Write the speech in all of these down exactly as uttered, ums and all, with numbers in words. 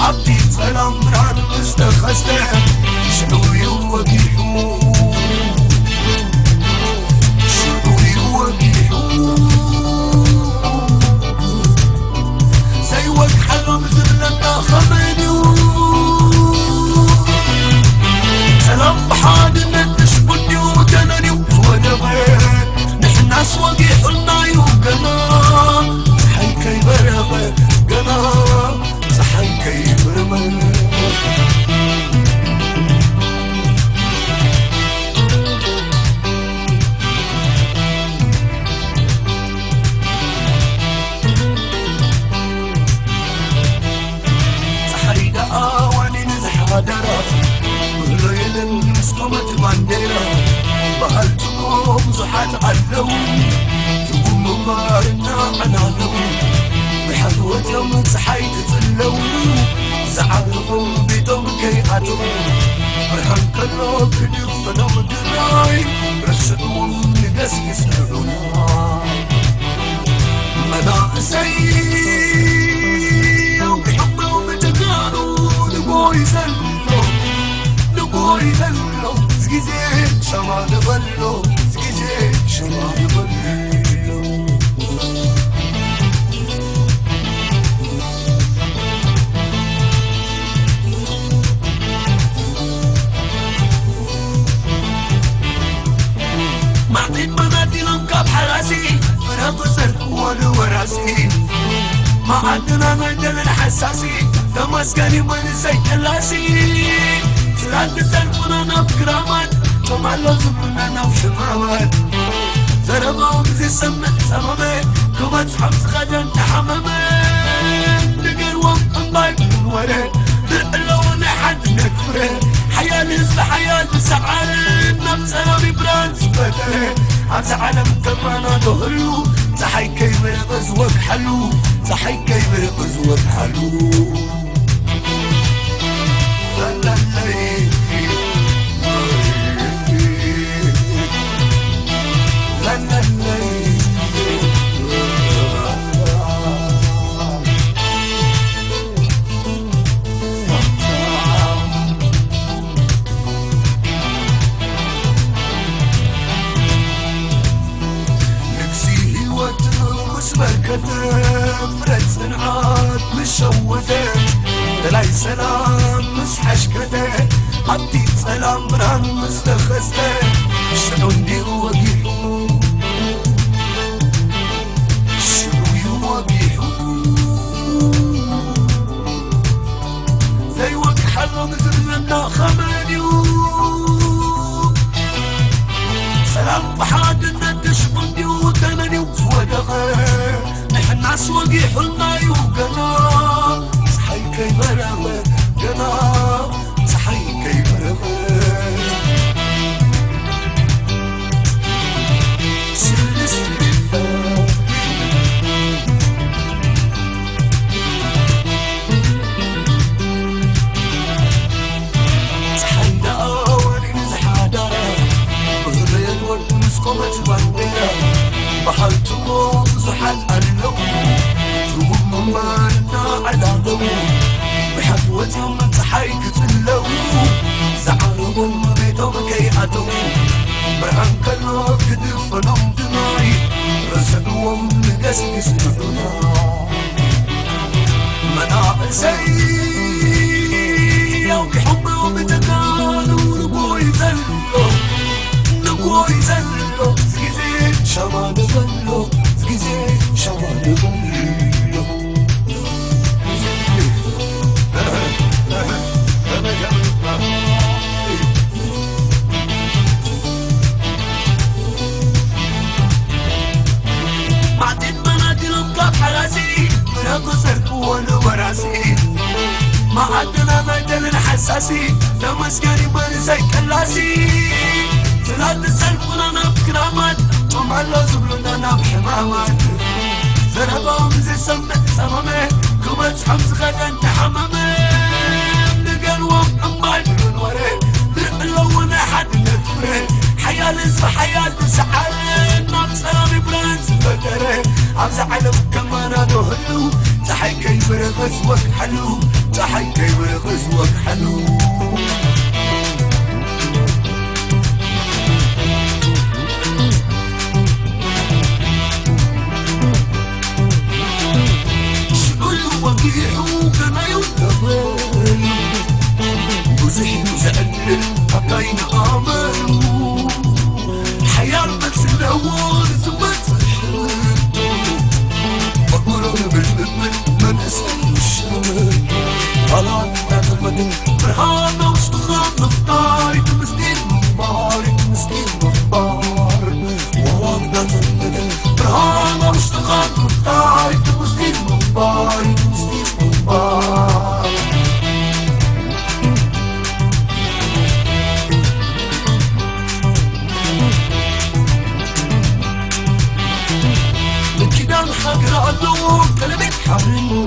عبدي سلام ران مستخسته شنو يوقيحو شنو يوقيحو زيوك حلم زلنا خمدو سلام بحادنا تشبني وتنني ودبي نحن اسوقي حلنا يوقنا صحي كي برغ قنا صحي كي برغ صحي دعواني نزح درف ليل مسقمت بانديرا بهالتقوم زحات علو تقوم مبارنا عنالو بحضوة يوم صحيت تلو زعرهم بيتهم كيعتو برهن كلو كدف فنم دراي رسلهم نقسقس لرونا مناقسي وبحبهم بتقانو نبوي زلو نبوي زلو زقزيت شما نبلو زقزيت شما نبلو معطيت منادي لنقاب حراسي فرق سرق وانا وراسي ما عندنا مجال الحساسي تمسكني من زي اللاسي سرعت التلفون انا بكرامات طمع لازم انا وشمامات زربهم زي سمع سمامي كبت حمس خجن تحمامي نقروم انضايق من وري لو حد نكفره حيالي حيالي سعالي نفس انا ببرانس فتره عبس عالم كمان ظهرو صحي كيبر بزوك حلو صحي كيبر بزوك حلو لا لا لا لا لا بركتك فرد صنعات مشوتك دلاي سلام مش حشكتك عطيت سلام بران مستخستك شنو ندير وقيحو شنو يوقيحو زيوك حلو مثلنا خمانيو سلام بحادنا تشبندي وتنني وتودغي نحن عسوقي حلنا يوقنا صحي كي برغ قنا صحي كي برغ سل سل صحي داوري نزح دارا بغرين ورمسكمت بانديرا بحالتو زحل اللو تقوم مبارنا على ضو بحفوتهم تحيك تلو زعرهم بيتهم كيعتو برهن كلو كدف فنم دماي رسلهم نقسقس لرونا مناقسي يوكي حبهم بتكانو نبوي زلو نبوي زلو زقزيت شما نبلو زقزيت شما نبلو بعدين منادي لنقاب حراسي فرق سرق وانا وراسي ما عندنا مجال الحساسي تمسكني من زي كلاسي ثلاث سلفون انا بكرامات طمع لازم لنا انا بحمامات زربهم زي سمع سمامي كبت حمس خجن تحمامي نقلوهم امبال من وري لو انا حد نفري حيال اسم حيال بسعال ناقص انا برانس بدري عم زعلم كمان انا هلو صحي كيف رغس وك حلو تحي كيبرقز وكحلو شعل وقيحو كما ينتظر وزحي وزقلل حكاين عملو حيار بس الهوار زمت سحر فقرنا بالمدمن ما نسأل الشمال على الناس المدن فرحانة واشتغلنا بطاري مسكين مباري مسكين مباري والله الناس المدن فرحانة واشتغلنا بطاري مسكين مباري مسكين مباري حقرا اللون كلمة حرمو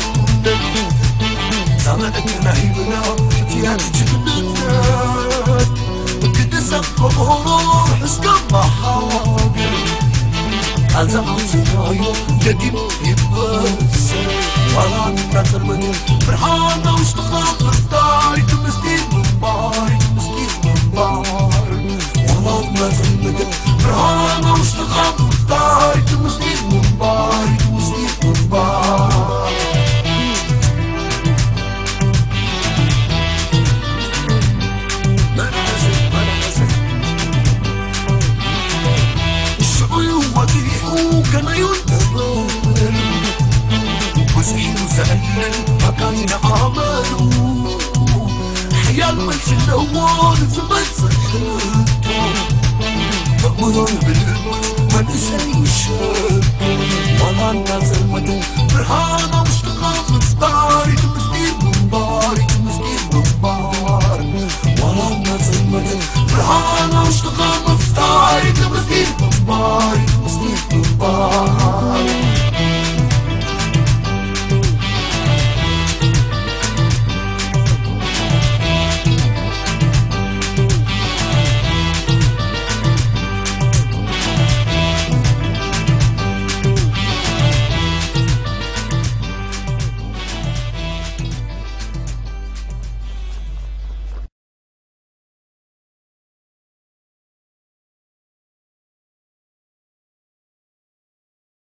زمانك نهيبنا كتيات جننات كدسك بغرور حسك محاقر ألزم سرايو جديد يبس ولا الناس المدن فرحانة واشتغلت بطاري مسكين مباري مسكين مباري والله الناس المدن فرحانة واشتغلت بطاري مسكين مباري مسكين مباري كما ينتظر وزحي وزقلل حكاين عملو حيال ملش النوار زمن سحرته مأمورون بالقلب ما نسأل وشاب والله الناس المدن فرحانة واشتغلت بطاري مسكين